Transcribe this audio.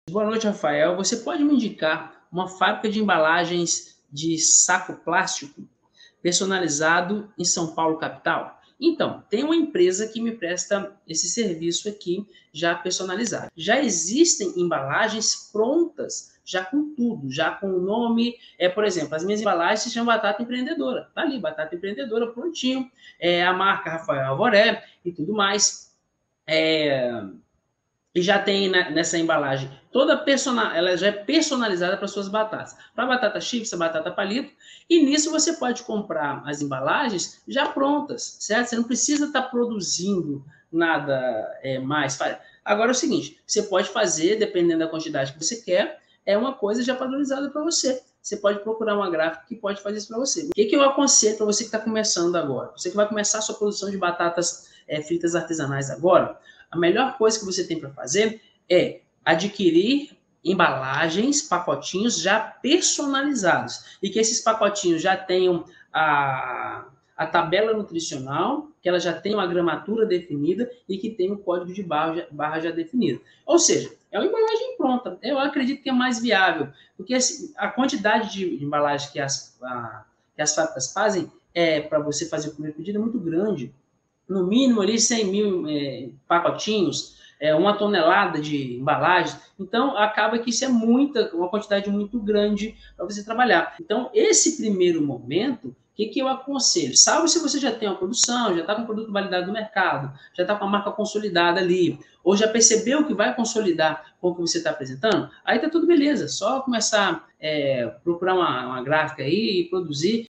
Boa noite, Rafael. Você pode me indicar uma fábrica de embalagens de saco plástico personalizado em São Paulo, capital? Então, tem uma empresa que me presta esse serviço aqui já personalizado. Já existem embalagens prontas, já com tudo, já com o nome. Por exemplo, as minhas embalagens se chamam Batata Empreendedora. Tá ali, Batata Empreendedora, prontinho. A marca Rafael Alvoré e tudo mais. É, e já tem nessa embalagem toda ela já é personalizada para suas batatas. Para batata chips, batata palito, e nisso você pode comprar as embalagens já prontas, certo? Você não precisa estar produzindo nada mais. Agora é o seguinte, você pode fazer, dependendo da quantidade que você quer, uma coisa já padronizada para você. Você pode procurar uma gráfica que pode fazer isso para você. O que eu aconselho para você que está começando agora? Você que vai começar a sua produção de batatas fritas artesanais agora, a melhor coisa que você tem para fazer é adquirir embalagens, pacotinhos já personalizados. E que esses pacotinhos já tenham a tabela nutricional, que ela já tem uma gramatura definida e que tem um código de barra já definido. Ou seja, é uma embalagem pronta. Eu acredito que é mais viável, porque assim, a quantidade de embalagem que as fábricas fazem para você fazer o primeiro pedido é muito grande, no mínimo ali 100 mil pacotinhos, 1 tonelada de embalagem. Então, acaba que isso é uma quantidade muito grande para você trabalhar. Então, esse primeiro momento, o que eu aconselho? Salvo se você já tem uma produção, já está com o produto validado no mercado, já está com a marca consolidada ali, ou já percebeu que vai consolidar com o que você está apresentando, aí está tudo beleza. Só começar a procurar uma gráfica aí e produzir